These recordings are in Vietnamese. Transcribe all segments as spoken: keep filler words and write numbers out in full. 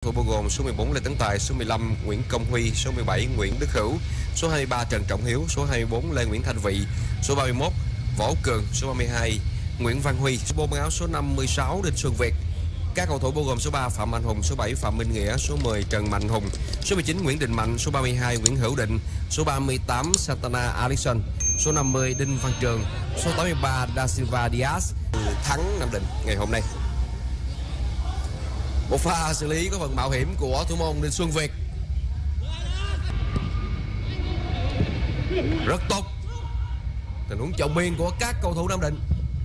Thủ bao gồm số mười bốn Lê Tấn Tài, số mười lăm Nguyễn Công Huy, số mười bảy Nguyễn Đức Hữu, số hai mươi ba Trần Trọng Hiếu, số hai mươi bốn Lê Nguyễn Thanh Vị, số ba mươi mốt Võ Cường, số ba mươi hai Nguyễn Văn Huy, số bốn áo số năm mươi sáu Đinh Xuân Việt. Các cầu thủ bao gồm số ba Phạm Anh Hùng, số bảy Phạm Minh Nghĩa, số mười Trần Mạnh Hùng, số mười chín Nguyễn Đình Mạnh, số ba mươi hai Nguyễn Hữu Định, số ba mươi tám Santana Alisson, số năm mươi Đinh Văn Trường, số tám mươi ba Da Silva Diaz thắng Nam Định ngày hôm nay. Một pha xử lý có phần mạo hiểm của thủ môn Đinh Xuân Việt. Rất tốt tình huống chọn biên của các cầu thủ Nam Định.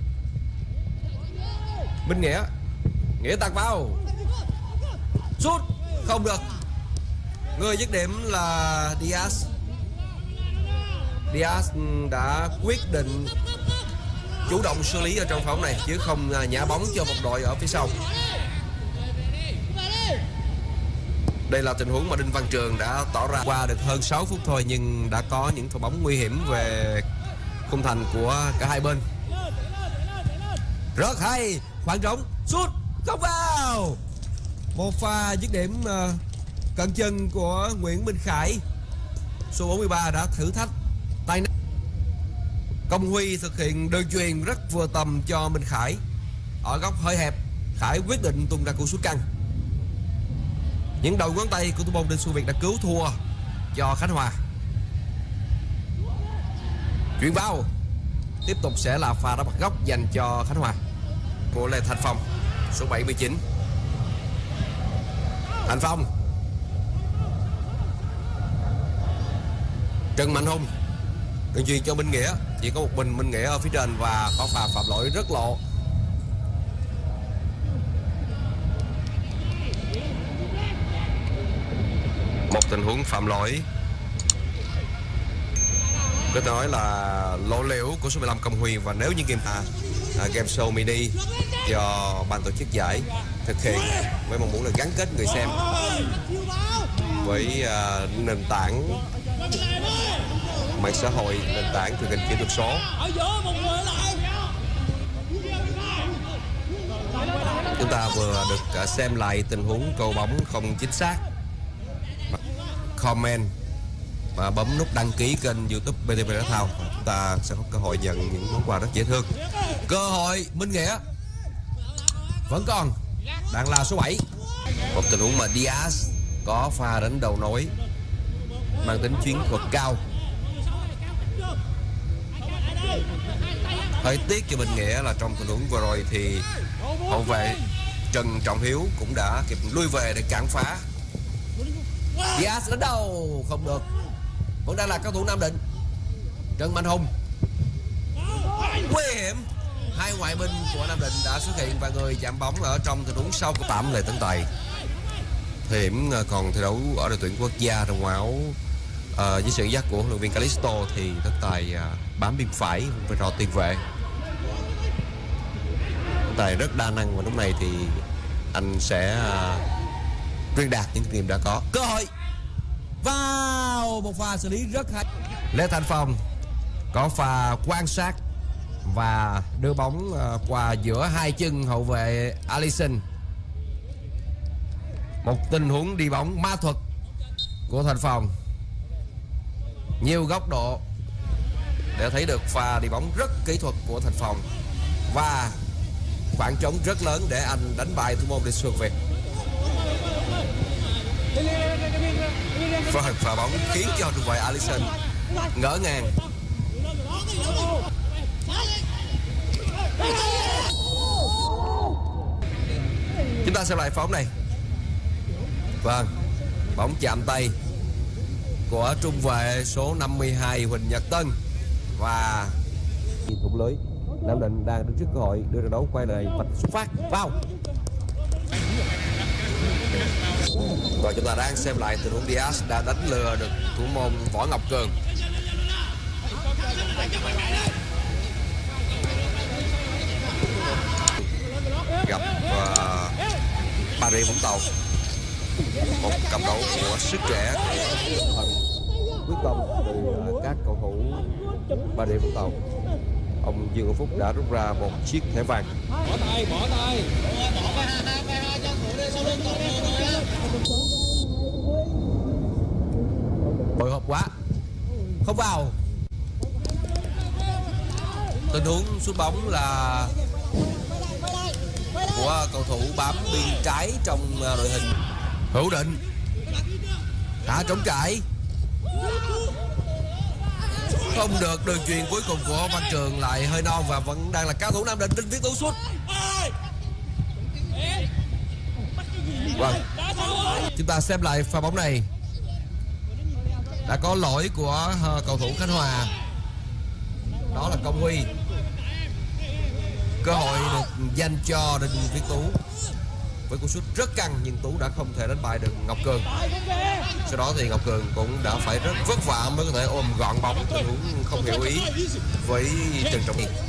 Minh Nghĩa, Nghĩa tạt vào, sút không được. Người dứt điểm là Diaz. Diaz đã quyết định chủ động xử lý ở trong pha bóng này chứ không nhả bóng cho một đội ở phía sau. Đây là tình huống mà Đinh Văn Trường đã tỏ ra. Qua được hơn sáu phút thôi nhưng đã có những pha bóng nguy hiểm về khung thành của cả hai bên. Rất hay, khoảng trống, sút không vào. Một pha dứt điểm cận chân của Nguyễn Minh Khải. Số bốn mươi ba đã thử thách tay. Công Huy thực hiện đơn chuyền rất vừa tầm cho Minh Khải. Ở góc hơi hẹp, Khải quyết định tung ra cú sút căng. Những đầu ngón tay của thủ môn Đinh Xuân Việt đã cứu thua cho Khánh Hòa. Chuyển vào, tiếp tục sẽ là pha đá bật góc dành cho Khánh Hòa của Lê Thành Phong, số bảy mươi chín. Thành Phong, Trần Mạnh Hùng đường chuyền cho Minh Nghĩa, chỉ có một mình Minh Nghĩa ở phía trên và có pha phạm lỗi rất lộ. Một tình huống phạm lỗi có thể nói là lộ liễu của số mười lăm Công Huy. Và nếu như game à, à, game show mini do ban tổ chức giải thực hiện với mong muốn là gắn kết người xem với à, nền tảng mạng xã hội, nền tảng truyền hình kỹ thuật số, chúng ta vừa được uh, xem lại tình huống cầu bóng không chính xác. Comment và bấm nút đăng ký kênh YouTube bê tê vê Thể Thao, chúng ta sẽ có cơ hội nhận những món quà rất dễ thương. Cơ hội Minh Nghĩa vẫn còn, đang là số bảy. Một tình huống mà Diaz có pha đánh đầu nối mang tính chiến thuật cao. Hơi tiếc cho Minh Nghĩa là trong tình huống vừa rồi thì hậu vệ Trần Trọng Hiếu cũng đã kịp lui về để cản phá. Diaz đánh đầu không được, vẫn đang là cao thủ Nam Định. Trần Mạnh Hùng nguy hiểm, hai ngoại binh của Nam Định đã xuất hiện và người chạm bóng ở trong tình huống sau của Tạm Lê Tấn Tài. Thời điểm còn thi đấu ở đội tuyển quốc gia trong áo uh, dưới sự dẫn dắt của huấn luyện viên Calisto thì Tấn Tài uh, bám biên phải với rò tiền vệ. Tấn Tài rất đa năng và lúc này thì anh sẽ uh, truyền đạt những kinh nghiệm đã có. Cơ hội vào, một pha xử lý rất hay. Lê Thành Phong có pha quan sát và đưa bóng uh, qua giữa hai chân hậu vệ Alisson. Một tình huống đi bóng ma thuật của Thành Phong, nhiều góc độ để thấy được pha đi bóng rất kỹ thuật của Thành Phong và khoảng trống rất lớn để anh đánh bại thủ môn Đinh Xuân Việt. Và pha bóng khiến cho trung vệ Alisson ngỡ ngàng. Chúng ta xem lại pha bóng này. Vâng, bóng chạm tay của trung vệ số năm mươi hai Huỳnh Nhật Tân và thủng lưới. Nam Định đang đứng trước cơ hội đưa trận đấu quay lại vạch xuất phát vào. Và chúng ta đang xem lại tình huống Diaz đã đánh lừa được thủ môn Võ Ngọc Cường. Gặp uh, Bà Rịa Vũng Tàu, một cặp đấu của sức trẻ, phần quyết tâm từ uh, các cầu thủ Bà Rịa Vũng Tàu. Ông Dương Hữu Phúc đã rút ra một chiếc thẻ vàng. Bỏ tay, bỏ tay. huống sút bóng là của cầu thủ bám biên trái trong đội hình. Hữu Định đã trống trải, không được. Đường chuyền cuối cùng của Văn Trường lại hơi non và vẫn đang là cao thủ Nam Định. Đinh Viết Tú sút. Vâng, chúng ta xem lại pha bóng này. Đã có lỗi của uh, cầu thủ Khánh Hòa, đó là Công Huy. Cơ hội được dành cho Đinh Viết Tú với cú sút rất căng, nhưng Tú đã không thể đánh bại được Ngọc Cường. Sau đó thì Ngọc Cường cũng đã phải rất vất vả mới có thể ôm gọn bóng, tình huống không hiểu ý với Trần Trọng Hiền.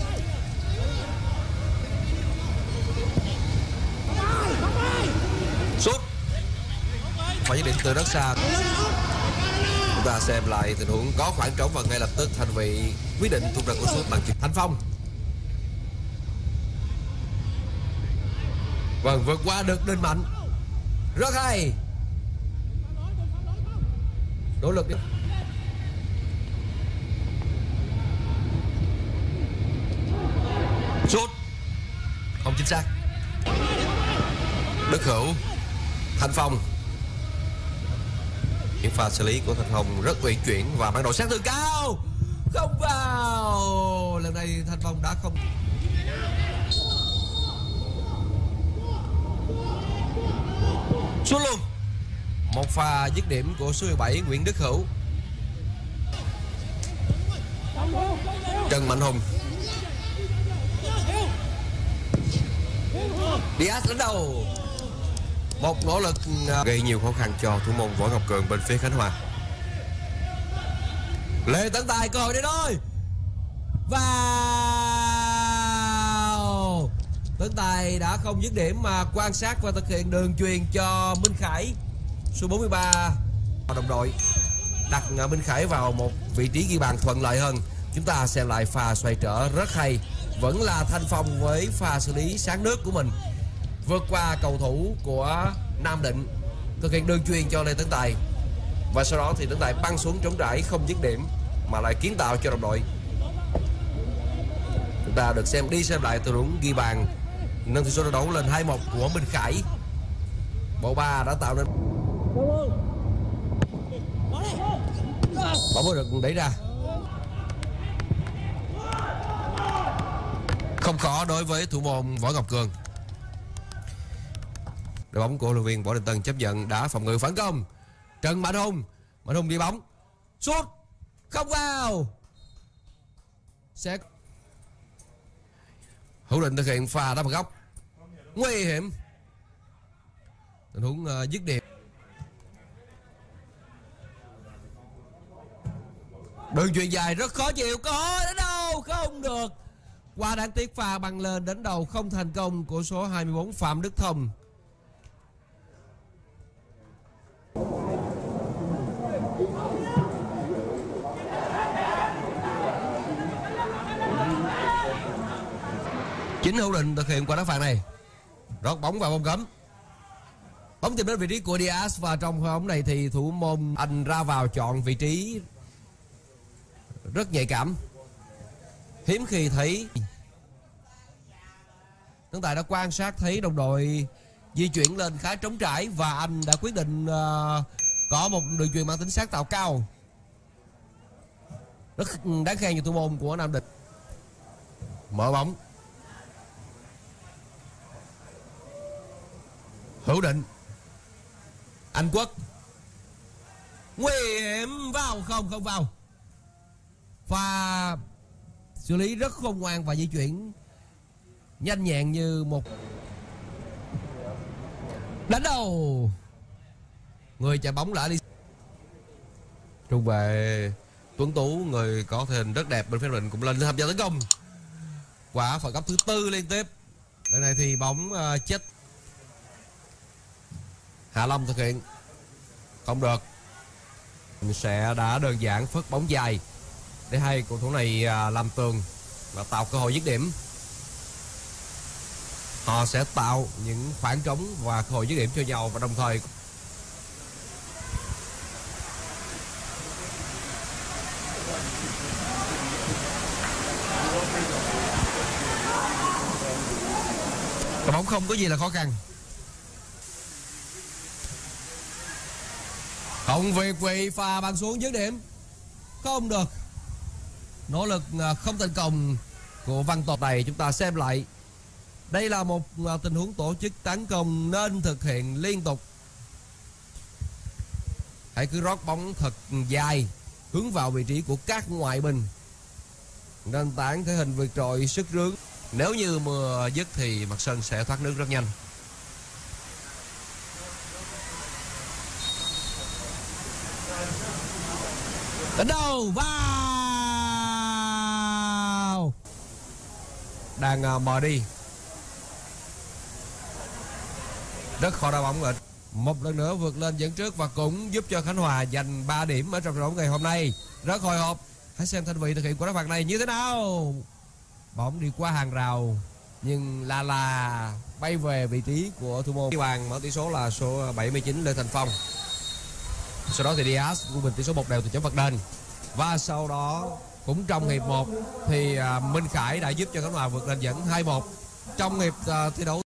Sút và dứt điểm từ rất xa. Chúng ta xem lại tình huống có khoảng trống và ngay lập tức Thanh Vị quyết định tung ra cú sút bằng chuyền. Thanh Phong vâng, vượt qua được Đinh Mạnh, rất hay. Nỗ lực đi. Sút không chính xác. Đức Hữu, Thanh Phong. Những pha xử lý của Thanh Phong rất uyển chuyển và ban đầu sát thương cao, không vào. Lần này Thanh Phong đã không. Xuống luôn. Một pha dứt điểm của số mười bảy Nguyễn Đức Hữu. Trần Mạnh Hùng. Diaz đánh đầu. Một nỗ lực gây nhiều khó khăn cho thủ môn Võ Ngọc Cường bên phía Khánh Hòa. Lê Tấn Tài cơ hội đây thôi. Vào. Tấn Tài đã không dứt điểm mà quan sát và thực hiện đường chuyền cho Minh Khải, số bốn mươi ba. Đồng đội đặt Minh Khải vào một vị trí ghi bàn thuận lợi hơn. Chúng ta xem lại pha xoay trở rất hay. Vẫn là Thanh Phong với pha xử lý sáng nước của mình, vượt qua cầu thủ của Nam Định, thực hiện đường chuyền cho Lê Tấn Tài, và sau đó thì Tấn Tài băng xuống trống trải không dứt điểm mà lại kiến tạo cho đồng đội. Chúng ta được xem đi xem lại tình huống ghi bàn nâng tỷ số trận đấu lên hai một của Minh Khải. Bộ ba đã tạo nên bóng mới được đẩy ra. Không khó đối với thủ môn Võ Ngọc Cường. Đội bóng của huấn luyện viên Võ Đình Tân chấp nhận đã phòng ngự phản công. Trần Mạnh Hùng, Mạnh Hùng đi bóng, sút không vào. Sẽ Hữu Định thực hiện pha đá phạt góc nguy hiểm. Tình huống uh, dứt điểm. Đường chuyền dài rất khó chịu, có đến đâu không được. Quá đáng tiếc, pha băng lên đánh đầu không thành công của số hai mươi bốn Phạm Đức Thông. Chính Hữu Định thực hiện quả đá phạt này, rót bóng vào vòng cấm. Bóng tìm đến vị trí của Diaz, và trong bóng này thì thủ môn Anh ra vào chọn vị trí rất nhạy cảm, hiếm khi thấy. Tấn Tài đã quan sát thấy đồng đội di chuyển lên khá trống trải và anh đã quyết định uh, có một đường chuyền mang tính sáng tạo cao. Rất đáng khen cho thủ môn của Nam Định. Mở bóng. Hữu Định, Anh Quốc, nguy hiểm, vào không? Không vào. Pha xử lý rất khôn ngoan và di chuyển nhanh nhẹn như một đánh đầu. Người chạy bóng lại đi. Trung vệ Tuấn Tú, người có thể hình rất đẹp bên phía mình, cũng lên tham gia tấn công. Quả phạt góc thứ tư liên tiếp. Lần này thì bóng uh, chết. Hạ Long thực hiện không được. Mình sẽ đã đơn giản phất bóng dài để hai cầu thủ này uh, làm tường và tạo cơ hội dứt điểm. Họ sẽ tạo những khoảng trống và cơ hội dứt điểm cho nhau, và đồng thời Đội bóng không có gì là khó khăn. Hồng Việt Vị pha băng xuống dứt điểm không được. Nỗ lực không thành công của Văn Tột này. Chúng ta xem lại. Đây là một tình huống tổ chức tấn công nên thực hiện liên tục. Hãy cứ rót bóng thật dài hướng vào vị trí của các ngoại binh. Nền tảng thể hình vượt trội sức rướng. Nếu như mưa dứt thì mặt sân sẽ thoát nước rất nhanh. Đánh đầu vào. Đang mờ đi. Rất khó đá bóng rồi. Một lần nữa vượt lên dẫn trước và cũng giúp cho Khánh Hòa giành ba điểm ở trong trận đấu ngày hôm nay. Rất hồi hộp. Hãy xem Thanh Vị thực hiện quả đá phạt này như thế nào. Bóng đi qua hàng rào nhưng là là bay về vị trí của thủ môn. Bàn mở tỷ số là số bảy mươi chín Lê Thành Phong. Sau đó thì Diaz của mình tỷ số một đều từ chấm phạt đền. Và sau đó cũng trong hiệp một thì Minh Khải đã giúp cho Khánh Hòa vượt lên dẫn hai một. Trong hiệp uh, thi đấu